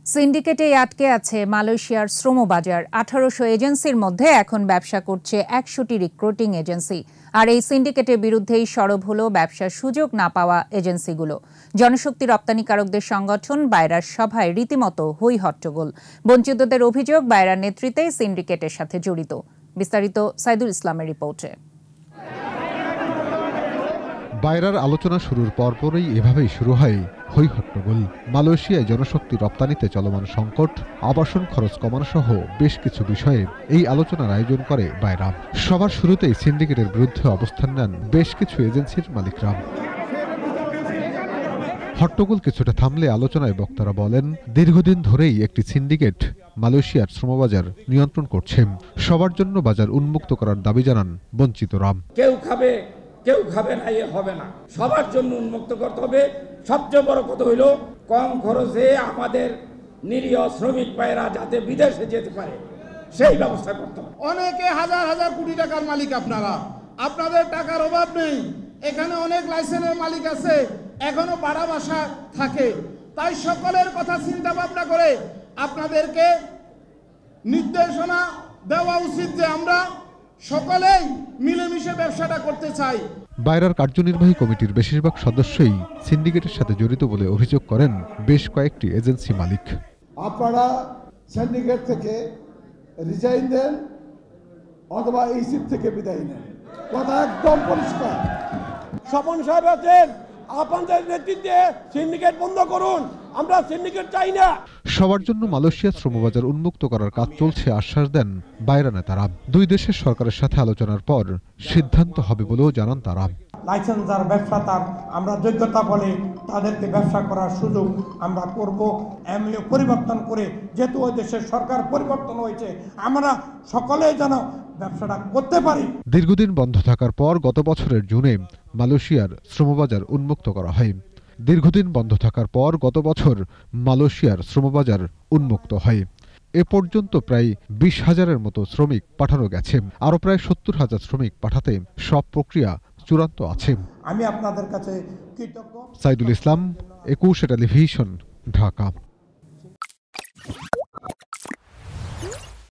সিন্ডিকেটে আটকে আছে মালয়েশিয়ার শ্রমবাজার। 1800 এজেন্সির মধ্যে এখন ব্যবসা করছে 100টি রিক্রুটিং এজেন্সি। আর এই সিন্ডিকেটের বিরুদ্ধেই সরব হলো ব্যবসার সুযোগ না পাওয়া এজেন্সিগুলো। জনশক্তি রপ্তানিকারকদের সংগঠন বায়রার সভায় রীতিমতো হই হট্টগোল। বঞ্চিতদের অভিযোগ বায়রার নেতৃত্বে সিন্ডিকেটের সাথে জড়িত। বিস্তারিত সাইদুল ইসলামের রিপোর্টে। বায়রার আলোচনা শুরুর পরপরই এভাবেই শুরু হয় হই হট্টগোল। মালয়েশিয়ায় জনশক্তি রপ্তানিতে চলমান সংকট, আবাসন খরচ কমানো সহ বেশ কিছু বিষয়ে এই আলোচনার আয়োজন করে বায়রা। সবার শুরুতেই সিন্ডিকেটের বিরুদ্ধে অবস্থান নেন বেশ কিছু এজেন্সির মালিকরা। হট্টগোল কিছুটা থামলে আলোচনায় বক্তারা বলেন, দীর্ঘদিন ধরেই একটি সিন্ডিকেট মালয়েশিয়ার শ্রমবাজার নিয়ন্ত্রণ করছে। সবার জন্য বাজার উন্মুক্ত করার দাবি জানান বঞ্চিতরা। কেউ খাবে না, এ হবে না, সবার জন্য উন্মুক্ত করতে হবে। সবচেয়ে বড় কথা হইল কম খরচে আমাদের নিরীহ শ্রমিক ভাইরা যাতে বিদেশে যেতে পারে সেই ব্যবস্থা করতে হবে। অনেকে হাজার হাজার কোটি টাকার মালিক, আপনাদের টাকার অভাব নেই। এখানে অনেক লাইসেন্সের মালিক আছে, এখনো ভাড়া বাসা থাকে। তাই সকলের কথা চিন্তা ভাবনা করে আপনাদেরকে নির্দেশনা দেওয়া উচিত যে আমরা সকলেই মিলেমিশে ব্যবসাটা করতে চাই। বায়রার কার্যনির্বাহী কমিটির বেশিরভাগ সদস্যই সিন্ডিকেটের সাথে জড়িত বলে অভিযোগ করেন বেশ কয়েকটি এজেন্সি মালিক। আপনারা সিন্ডিকেট থেকে রিজাইন দেন অথবা এই সিট থেকে বিদায় নেন, কথা একদম পরিষ্কার। স্বপন সাহেব আছেন, আপনাদের নেতৃত্বে সিন্ডিকেট বন্ধ করুন, আমরা সিন্ডিকেট চাই না। সবার জন্য মালয়েশিয়ার শ্রমবাজার উন্মুক্ত করার কাজ চলছে আশ্বাস দেন বায়রা নেতারা। দুই দেশের সরকারের সাথে আলোচনার পর সিদ্ধান্ত হবে বলেও জানান তারা। লাইসেন্স যার ব্যবসাদার, আমরা যোগ্যতা বলে তাদেরকে ব্যবসা করার সুযোগ আমরা করব। এমএলএ পরিবর্তন করে, যেহেতু ওই দেশের সরকার পরিবর্তন হয়েছে, আমরা সকলেই যেন ব্যবসাটা করতে পারি। দীর্ঘদিন বন্ধ থাকার পর গত বছরের জুনে মালয়েশিয়ার শ্রমবাজার উন্মুক্ত করা হয়। মালয়েশিয়ার শ্রমবাজার উন্মুক্ত হয়। এ পর্যন্ত প্রায় 20,000-এর মতো শ্রমিক পাঠানো গেছে। আরও প্রায় 70,000 শ্রমিক পাঠাতে সব প্রক্রিয়া চূড়ান্ত আছে। আমি আপনাদের কাছে কৃতজ্ঞ। সাইদুল ইসলাম, 21 টেলিভিশন, ঢাকা।